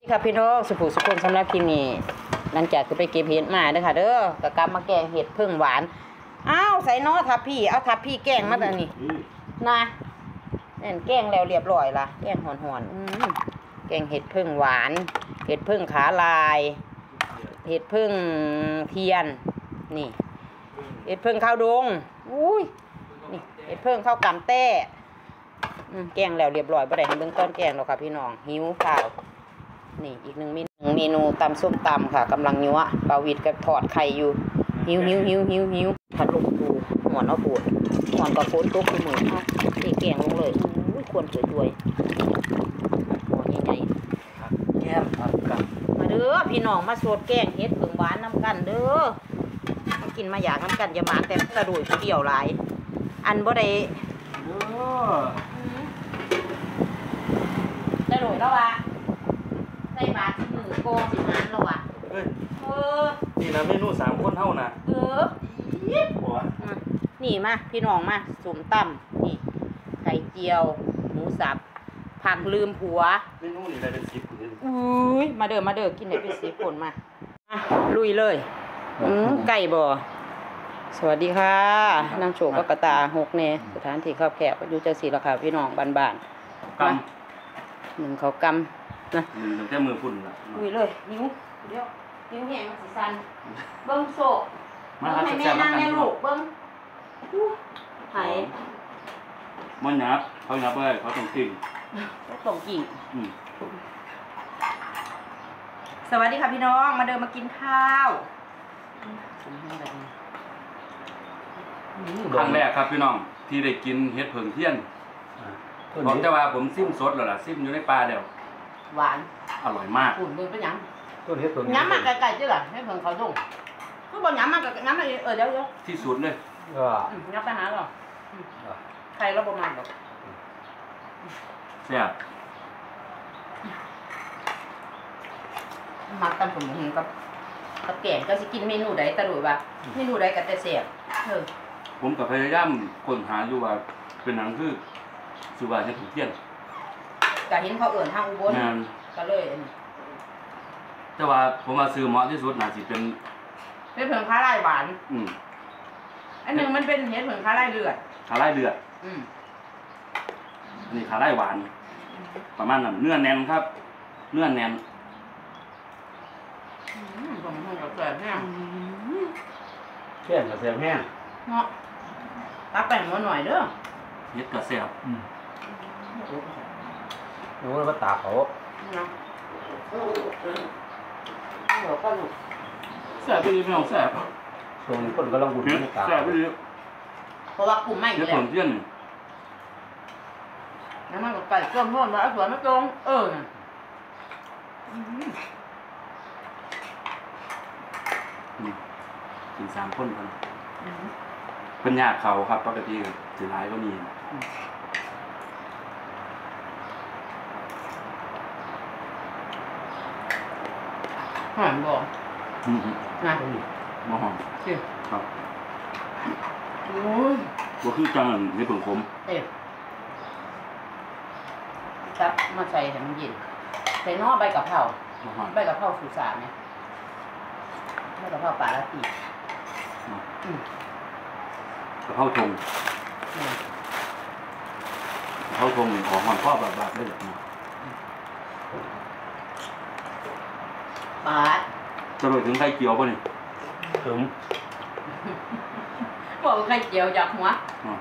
ค่ะพี่น้องสุขสำหรับคลิปนี้หลังจากไปเก็บเห็ดมาเด้อค่ะเด้อก็กลับมาแกงเห็ดพึ่งหวานอ้าวใส่น้อทับพี่เอาทับพี่แกงมาแต่นี่นะนี่แกงแล้วเรียบร้อยละแกงหอนแกงเห็ดพึ่งหวานเห็ดพึ่งขาลายเห็ดพึ่งเทียนนี่เห็ดพึ่งข้าวดงอุ้ยนี่เห็ดพึ่งข้าวกำแต้แกงแล้วเรียบร้อยบ่ได้ให้เบิ่งต้นแกงหรอกค่ะพี่น้องหิวข้าวนี่อีกหนึ่งเมนูตำส้มตำค่ะกำลังยัวปาวิดกับทอดไข่อยู่หิวผัดลูกปูหมอนเอาปูหมอนกับโคนตุ๊กคือมือเอาตีแกงลงเลยควรสวยหมอนใหญ่ๆแก้มครับมาเด้อพี่น้องมาโซดแกงเฮ็ดผึ่งหวานน้ำกันเด้อมากินมาอยากน้ำกันอย่ามาแต่กระโดดเกี่ยวหลายอันบ่ได้กระโดดแล้ววะใส่บาตรมือโกสิมันแล้ววะนี่นะเมนู3 คนเท่านะหัวนี่มาพี่น้องมาสุ่มตั้มนี่ไข่เจียวหมูสับผักลืมผัวเมนูนี่ได้เป็น10เลยอุ้ยมาเด้อกินได้เป็น10 คนมาลุยเลยไก่บ่สวัสดีค่ะนางโฉกกระตา6เนสถานที่ข้าวแคบอยู่จังซี่ล่ะค่ะพี่น้องบ้านๆก 1เขากำนะตั้งแต่มือพุ่นล่ะลุยเลยนิ้วเดี๋ยวนิ้วแห้งมันสิสั่นเบิ่งโซกมาให้แม่นั่งแม่ลูกเบิ่งไห้มันหยับเขาหยับเลยเขาต้องกิ่งสวัสดีค่ะพี่น้องมาเดินมากินข้าวครั้งแรกครับพี่น้องที่ได้กินเห็ดเผิงเทียนผมจะว่าผมซิมสดแล้วล่ะซิมอยู่ในป่าแล้วหวานอร่อยมากอุ่นเป็นยังต้นเห็ดเผิงย้ำมากไก่ๆจ้ะล่ะเห็ดเผิงเขาส่งคือบอลย้ำมากย้ำมาเดี๋ยวที่สุดเลยย้ำไปหาหรอใครเราประมาณหรอกแซ่บมักตำสมุนกับแกงก็สิกินเมนูใดตะลุยว่าเมนูใดก็แต่แซ่บผมกับพยายามค้นหาอยู่ว่าเป็นหนังคือสุวรรณเห็ดเผิงเทียนก็เห็นเขาเอื่นทางอุบลก็เลยแต่ว่าผมมาซื้อเหมาะที่สุดน่าสิเป็นเห็ดเผิงขาไล่หวานอันหนึ่งมันเป็นเห็ดเผิงขาไล่เลือดอันนี้ขาไล่หวานประมาณนั้นเนื้อแน่นครับเนื้อแน่นผมคงกับแซ่บแห้งแซ่บกับแซ่บแห้งเนาะตักแป้งมาหน่อยเด้อเห็ดกับแซ่บรู้ว่าตาเขาแซ่บไปดีไม่ต้องแซ่บส่วนคนก็ลองบุญให้ตาแซ่บไปดีเพราะว่ากลุ่มไม่อยู่แล้วเทียนน้ำมันกับไก่ต้มร่วนแล้วสวยไม่ตรงกิน3 คนกันเป็นญาติเขาครับปกติสิหลายก็มีหอมบ่นะบ่หอมครับโอ้ยบ่คือจังในเผิงขมครับมาใส่ให้มันเย็นใส่นอใบกะเพราใบกะเพราสุสานเนี่ยใบกะเพราป่าละตีกะเพราทงของมันพ่อแบบได้แบบนี้ปาดจะไปถึงไข่เจียวป่ะนี่ถึงบอกไข่เจียวจากหัว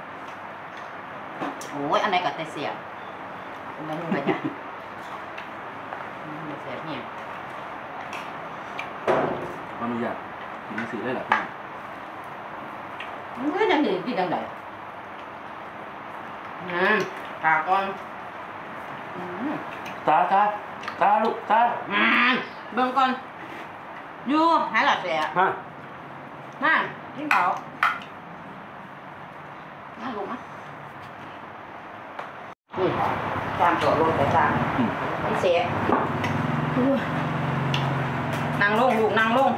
โอ้ยอันไหนก็แต่เสียบอันไหนไม่ได้เสียบเนี่ยมันไม่ยากมันสีได้หรอพี่มันก็ยังดีกินยังไงตาก่อนตาลูกตาเบิ่งก่อนอยู่หายหลับเสียนั่นกินเขานั่งลงมั้ยนี่จามตัวลงไปจามนี่เสียนั่งลงลูกนั่งลง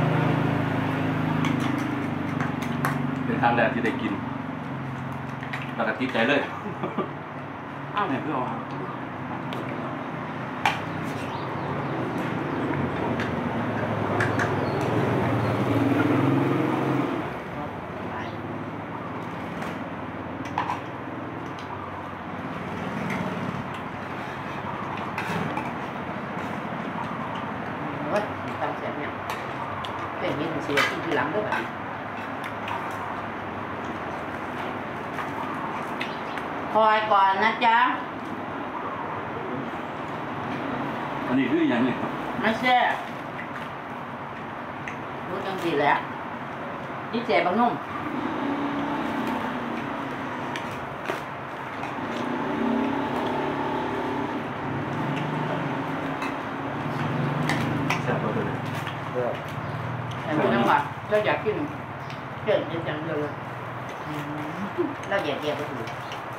เป็นครั้งแรกที่ได้กิน ไปแล้วก็ติดใจเลยอ้าวเนี่ยพี่เอาเฮ้ยตามเสียงเนี่ยเป็นมีเสียงที่หลังด้วยแบบคอยก่อนนะจ๊ะอันนี้คืออย่างนี้ไม่ใช่รู้จังสิแล้วนี่เจ็บบางนุ่มแซ่บเลยเลือกแต่ไม่ต้องหวานเราอยากกินเกินจนจังเลยเราอยากเดียวก็ถูก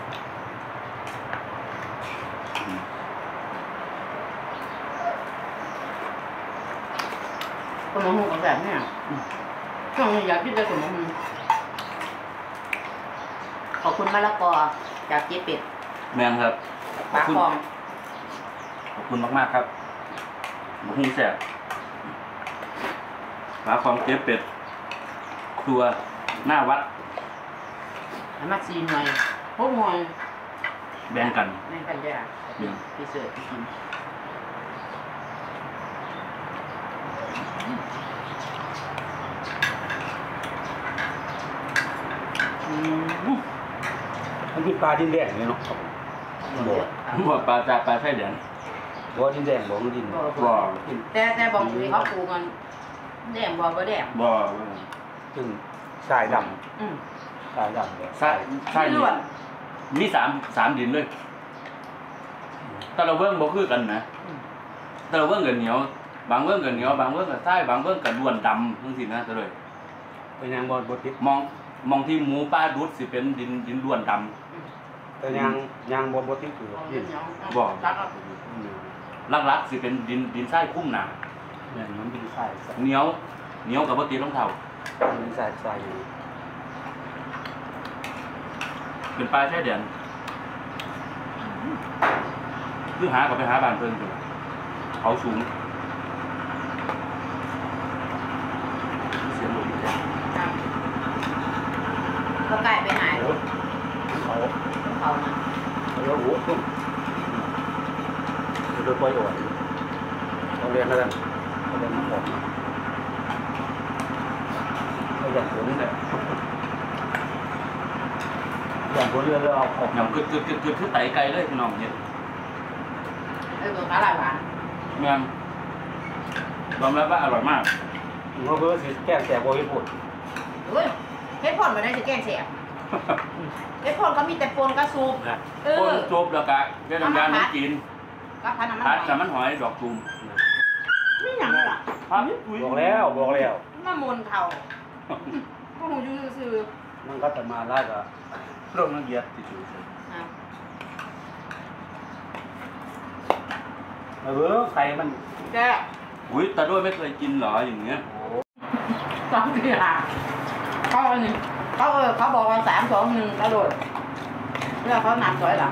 ขนมหูกับแบบเนี่ยช่วงนี้อยากกินแต่ขนมหูขอบคุณมะละกอจากเจ๊เป็ดแมนครับปลาคลองขอบคุณมากๆครับหมูหุ้งแซ่บปลาของเจ๊เป็ดครัวหน้าวัดน้ำมันซีหน่อยพวกหน่อยแบ่งกันแม่กันยาพิเศษที่กินมันที่ปลาดินแดงนี่เนาะบ่หัวปลาจากปลาไส้แดงบ่ดินแดงบ่มันดินบ่แต่บอกเลยเขาปลูกกันแดงบ่แดงบ่ซึ่งทรายดอืมำทรายดำเลยใช่ใช่ไม่ล้วนมีสามดินเลยแต่เราเบิ่งบ่คือกันนะแต่เราเบิ่งกันเหนียวบางเบิ่งกันเหนียวบางเบิ่งกันใต้บางเบิ่งกันล้วนดำจังซี่นะแต่เลยเป็นยังบ่ติดมองที่หมูป้าดูดสิเป็นดินล้วนดำแต่ยังบ่ติดอยู่เอาดินเนาะบ่ตักเอาลักๆสิเป็นดินทรายคุ้มหนาเนี่ยมันเป็นทรายเหนียวกับบ่ติดรองเท้าเป็นทรายอยู่เป็นปลาไส้แดงคือหาก็ไปหาบ้านเพิ่นพุ่นล่ะเขาสูงเสียงลมแรงเขาไก่ไปหายเขาเขานะเขาโอ้โหตุ้มโดยปล่อยอ่อนเราเรียนแล้วกันเราเรียนมาบอกเราอยากผลเนี่ยอยากผลเรือเราเอาออกยำกึดคือไตไกลเลยพี่น้องเฮ็ดตัวขาลายหวานแม่นยอมรับว่าอร่อยมากเขาเพื่อสิแก้แสบโบยผลเฮ้ยเฮ็ดพ่นมาได้จะแกงเสียเฮ็ดพ่นก็มีแต่ปนกระซูบคนจบแล้วก็เวียดนามน้ำจีนก็พันน้ำมันผัดน้ำมันหอยดอกตูมนี่หยังล่ะผัดบอกแล้วน้ำมนต์เข่าพวกหนูอยู่ซื่อมันก็จะมาไล่ก็ลงน้ำเยียดที่สุดๆนะไข่มันแกอุ้ยแต่ด้วยไม่เคยกินเหรออย่างเงี้ยสองทีหาเขาอันนี้เขาบอกว่า3 2 1กระโดดเพื่อเขานำถอยหลัง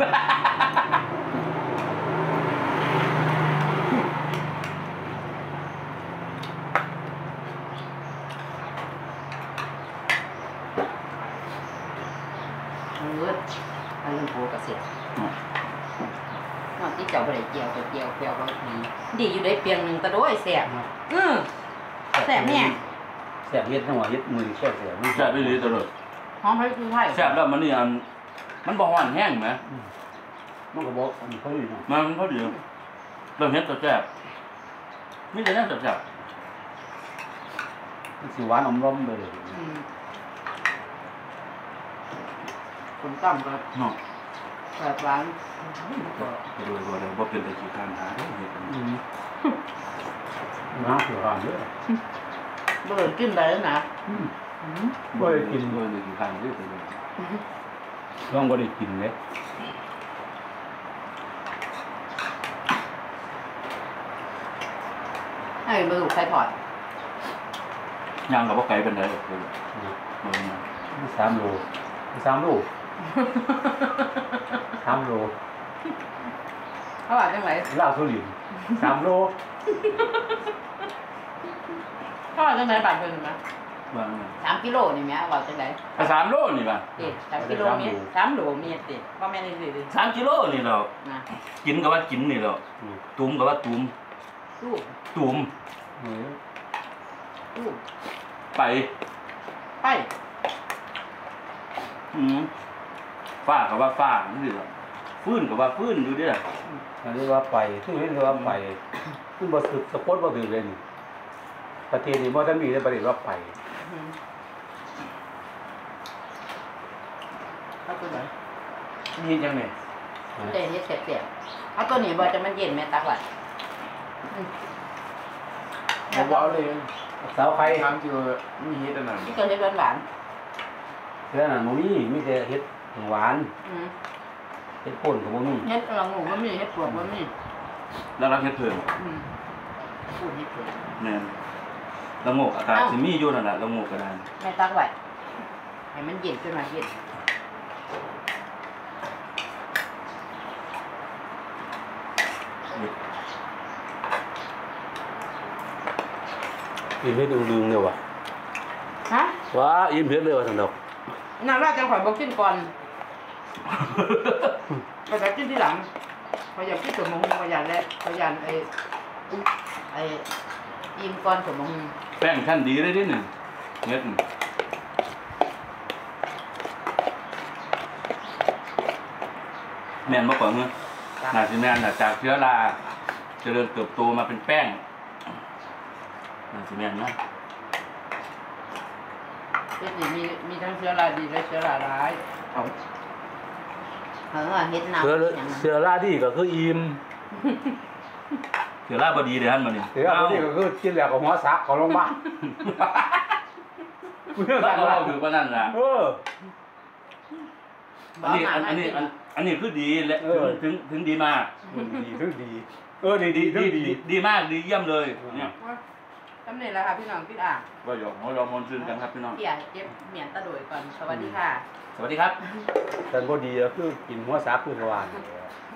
อันนี้โผล่กระเสียนอกที่เจ้าบริเจียวก็ดีอยู่ได้เพียงหนึ่งตะโดยแสบแสบเนี่ยแสบเย็ดทั้งหัวเย็ดมือแสบแซ่บไปเลยตลอดหอมให้คือไทยแซ่บแล้วมันนี่มันบ่ฮ้อนแห้งไหมมันก็บอกเขาอยู่นะมันพอดีเริ่มเฮ็ดตัวแซ่บมีแต่แนวแซ่บมันสิหวานอมล้มเลยผมตั้มก็เนาะแบบร้านก็โดยบ่ได้บ่เป็นแต่ขี้การหาเด้อเฮ็ดน้ำเสือหานเยอะเบิร์กินไปแล้วนะบ่ได้กินด้วยในขี้การเด้อไปเลยลองบ่ได้กินเลยให้มาดูใครถอดย่างก็บ่ไกลปานใดเด้อ 3 โล3 โล 3 โลเขาว่าจังไหนลาวสุรินทร์3 โลเขาว่าจังไหนบาทเพิ่นมั้ยว่า 3 กิโลนี่แม่ว่าจังไหนไป3 โลนี่ป่ะเอ๊ะ3 กิโลเมตร3 โลเมตรติว่าแม่นอีหลีดิ 3 กิโลนี่เรานะกินก็ว่ากินนี่เราตุ้มก็ว่าตุ้มลูกตุ้มลูกไปไปฟ้าก็ว่าฟ้านี่ล่ะฟื้นก็ว่าฟื้นอยู่เด้ออันนี้ว่าไปซึ่งเห็นว่าไปซึ่งบ่สึกสะกดบ่ถึงเลยนี่ประเทศนี้บ่ทันมีในประเทศว่าไปเอาตัวไหนนี่จังได๋เดี๋ยวเฮ็ดเสียบๆเอาตัวนี้บ่จะมันเย็นแม่ตักไว้บ่เอาเลยสาวไข่ถามที่ว่ามีเฮ็ดอันนั้นนี่ก็เฮ็ดหวานเรื่องนั้นบ่มีแต่เฮ็ดหวานๆเฮ็ดป่นก็บ่มีเฮ็ดละงูบ่มีเฮ็ดปวกบ่มีแล้วรักเฮ็ดเพิ่นพูดเฮ็ดปวกแม่นละโงกอากาศสิมีอยู่นั่นน่ะละโงกก็ได้แม่ตักไว้ให้มันเย็นขึ้นมาเย็นอิ่มเฮ็ดดึงๆเลยว่ะฮะว้าอิ่มเฮ็ดเลยว่ะซั่นดอกนั่นว่าจังข่อยบ่กินก่อนก็จะกินทีหลังพอยอยากกินสมองพอยากแล้วพอยากไอ้อิ่มก่อนสมองแป้งชั้นดีเลยดิหนึ่งเน็ดแม่นบ่ก่อนเงื้อน่าสิแม่นน่ะจากเชื้อราเจริญเติบโตมาเป็นแป้งน่าสิแม่นนะเฮ็ดนี่มีทั้งเชื้อราดีและเชื้อราร้ายเอาเฮ็ดน้ำเสือราดีก็คืออิ่มเชื้อราบ่ดีเด้อหั่นมานี่เสือราดีก็คือกินแล้วก็หัวซักเข้าโรงพยาบาลเมื่อแล้วกันก็ว่าเอาถือว่านั่นล่ะบ่อันนี้คือดีและถึงดีมากดีถึงดีดีถึงดีดีมากดีเยี่ยมเลยเนี่ยตำแหน่งแล้วค่ะพี่น้องพี่อ่างก็ยอมเรามอนซึนกันครับพี่น้องพี่อ่างเก็บเหมียนตะโดยก่อนสวัสดีค่ะสวัสดีครับแต่บ่ดีก็คือกินหัวซักคือทวาร